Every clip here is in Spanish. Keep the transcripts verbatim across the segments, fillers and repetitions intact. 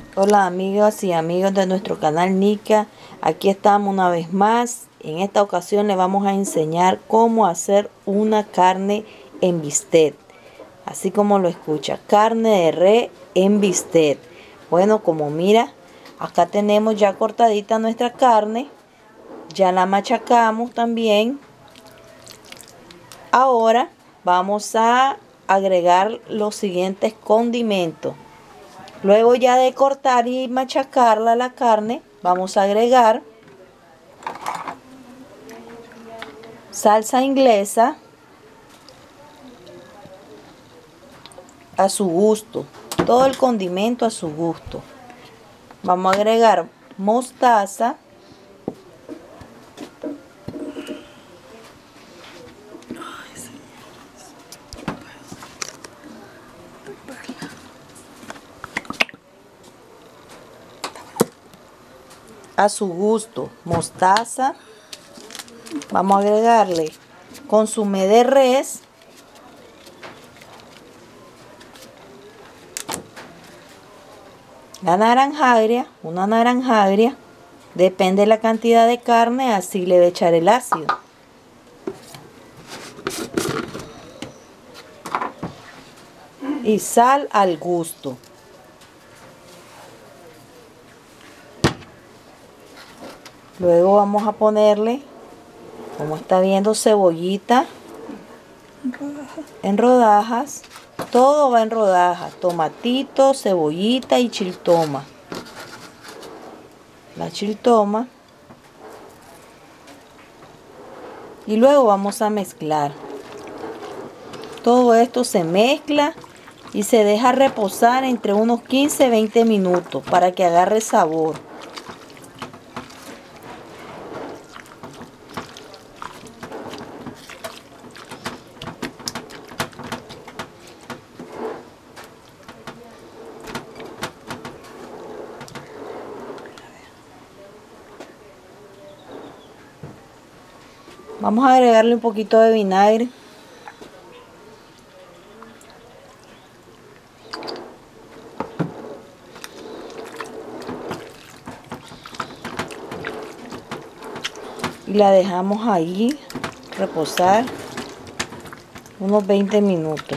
Hola amigas y amigos de nuestro canal Nica, aquí estamos una vez más. En esta ocasión les vamos a enseñar cómo hacer una carne en bistec, así como lo escucha, carne de res en bistec. Bueno, como mira, acá tenemos ya cortadita nuestra carne, ya la machacamos también. Ahora vamos a agregar los siguientes condimentos. Luego ya de cortar y machacarla la carne, vamos a agregar salsa inglesa a su gusto, todo el condimento a su gusto. Vamos a agregar mostaza, a su gusto, mostaza. Vamos a agregarle consomé de res, la naranja agria, una naranja agria, depende de la cantidad de carne, así le voy a echar el ácido. Y sal al gusto. Luego vamos a ponerle, como está viendo, cebollita en rodajas. Todo va en rodajas, tomatito, cebollita y chiltoma. La chiltoma. Y luego vamos a mezclar. Todo esto se mezcla y se deja reposar entre unos quince a veinte minutos para que agarre sabor. Vamos a agregarle un poquito de vinagre. Y la dejamos ahí reposar unos veinte minutos.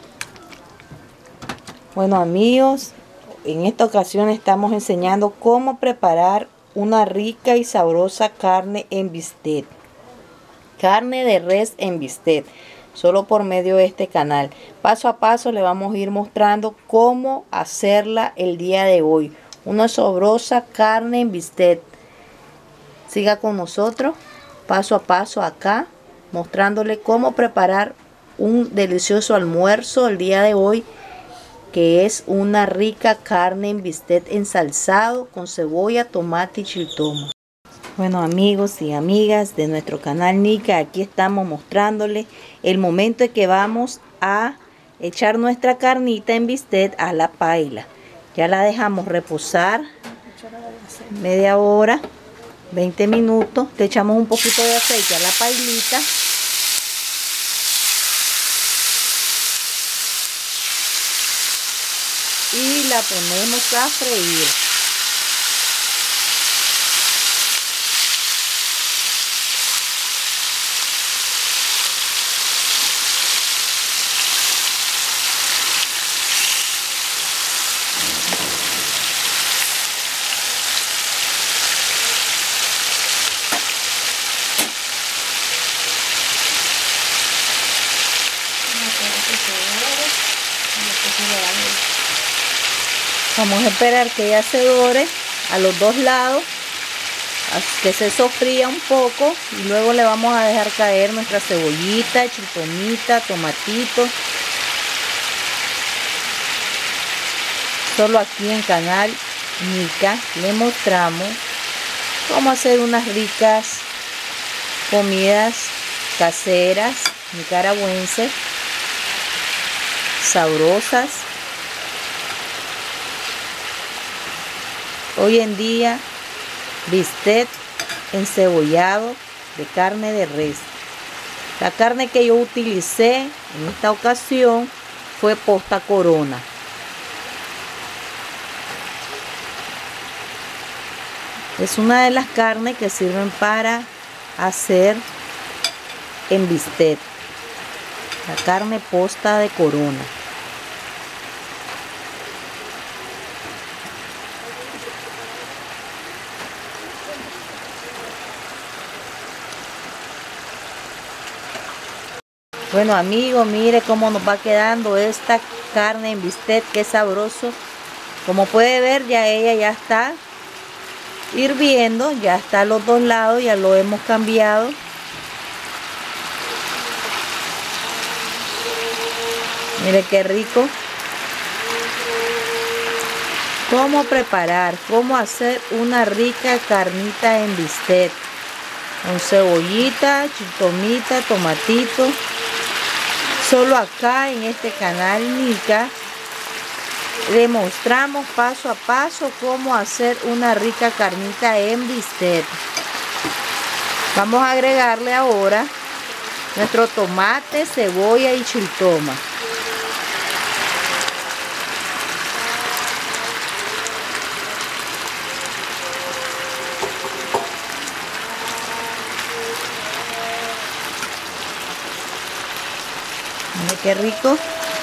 Bueno amigos, en esta ocasión estamos enseñando cómo preparar una rica y sabrosa carne en bistec. Carne de res en bistec, solo por medio de este canal. Paso a paso le vamos a ir mostrando cómo hacerla el día de hoy. Una sabrosa carne en bistec. Siga con nosotros paso a paso acá, mostrándole cómo preparar un delicioso almuerzo el día de hoy, que es una rica carne en bistec ensalzado con cebolla, tomate y chiltoma. Bueno amigos y amigas de nuestro canal Nica, aquí estamos mostrándoles el momento en que vamos a echar nuestra carnita en bistec a la paila. Ya la dejamos reposar media hora, veinte minutos. Le echamos un poquito de aceite a la pailita. Y la ponemos a freír. Vamos a esperar que ella se dore a los dos lados, que se sofría un poco, y luego le vamos a dejar caer nuestra cebollita, chiltomita, tomatito. Solo aquí en canal Nica le mostramos cómo hacer unas ricas comidas caseras nicaragüenses, sabrosas. Hoy en día, bistec encebollado de carne de res. La carne que yo utilicé en esta ocasión fue posta corona. Es una de las carnes que sirven para hacer en bistec. La carne posta de Corona. Bueno amigos, mire cómo nos va quedando esta carne en bistec, qué sabroso. Como puede ver, ya ella ya está hirviendo, ya está a los dos lados, ya lo hemos cambiado. Mire qué rico. Cómo preparar, cómo hacer una rica carnita en bistec. Con cebollita, chiltomita, tomatito. Solo acá en este canal Nica le mostramos paso a paso cómo hacer una rica carnita en bistec. Vamos a agregarle ahora nuestro tomate, cebolla y chiltoma. Mire qué rico.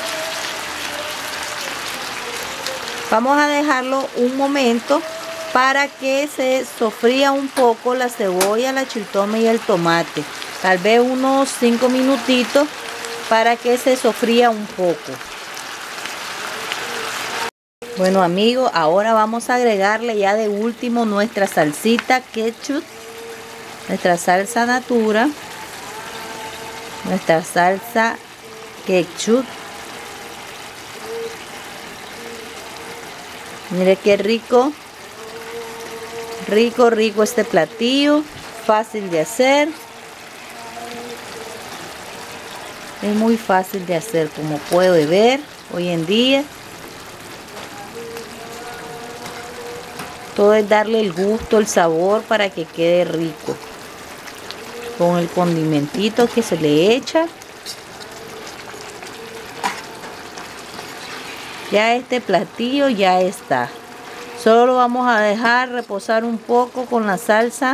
Vamos a dejarlo un momento para que se sofría un poco la cebolla, la chiltoma y el tomate. Tal vez unos cinco minutitos para que se sofría un poco. Bueno amigos, ahora vamos a agregarle ya de último nuestra salsita ketchup, nuestra salsa natura, nuestra salsa ketchup. Mire qué rico, rico, rico este platillo, fácil de hacer. Es muy fácil de hacer, como puede ver hoy en día. Todo es darle el gusto, el sabor para que quede rico. Con el condimentito que se le echa. Ya este platillo ya está. Solo lo vamos a dejar reposar un poco con la salsa.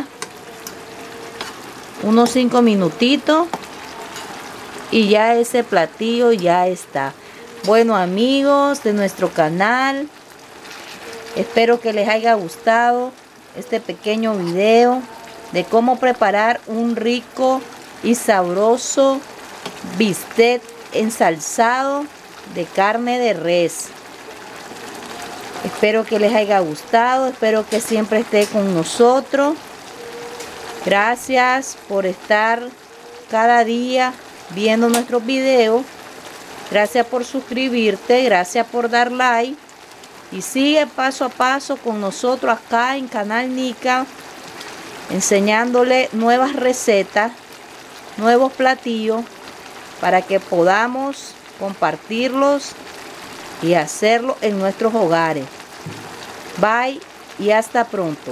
Unos cinco minutitos. Y ya ese platillo ya está. Bueno amigos de nuestro canal. Espero que les haya gustado este pequeño video de cómo preparar un rico y sabroso bistec ensalzado de carne de res. Espero que les haya gustado, espero que siempre esté con nosotros. Gracias por estar cada día viendo nuestros videos. Gracias por suscribirte, gracias por dar like. Y sigue paso a paso con nosotros acá en Canal Nica, enseñándole nuevas recetas, nuevos platillos, para que podamos compartirlos y hacerlo en nuestros hogares. Bye y hasta pronto.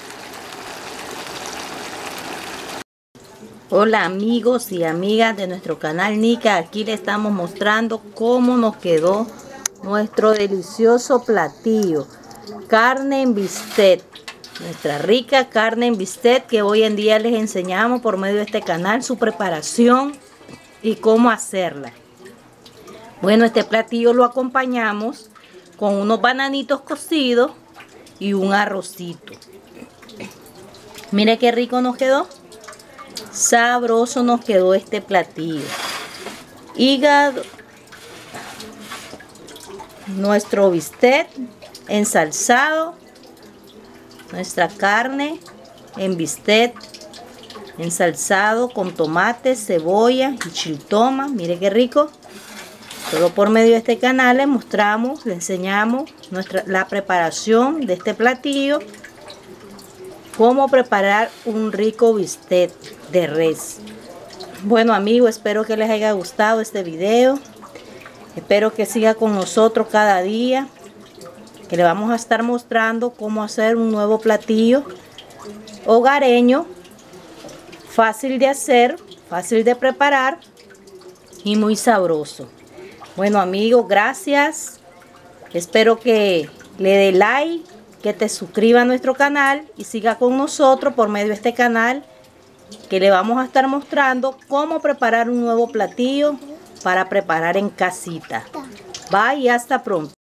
Hola amigos y amigas de nuestro canal Nica, aquí le estamos mostrando cómo nos quedó nuestro delicioso platillo, carne en bistec, nuestra rica carne en bistec que hoy en día les enseñamos por medio de este canal su preparación y cómo hacerla. Bueno, este platillo lo acompañamos con unos bananitos cocidos y un arrocito. Mire qué rico nos quedó. Sabroso nos quedó este platillo. Hígado, nuestro bistec ensalzado, nuestra carne en bistec ensalzado con tomate, cebolla y chiltoma. Mire qué rico. Solo por medio de este canal les mostramos, les enseñamos nuestra, la preparación de este platillo, cómo preparar un rico bistec de res. Bueno amigos, espero que les haya gustado este video. Espero que siga con nosotros cada día, que le vamos a estar mostrando cómo hacer un nuevo platillo hogareño, fácil de hacer, fácil de preparar y muy sabroso. Bueno amigos, gracias. Espero que le dé like, que te suscriba a nuestro canal y siga con nosotros por medio de este canal, que le vamos a estar mostrando cómo preparar un nuevo platillo para preparar en casita. Bye y hasta pronto.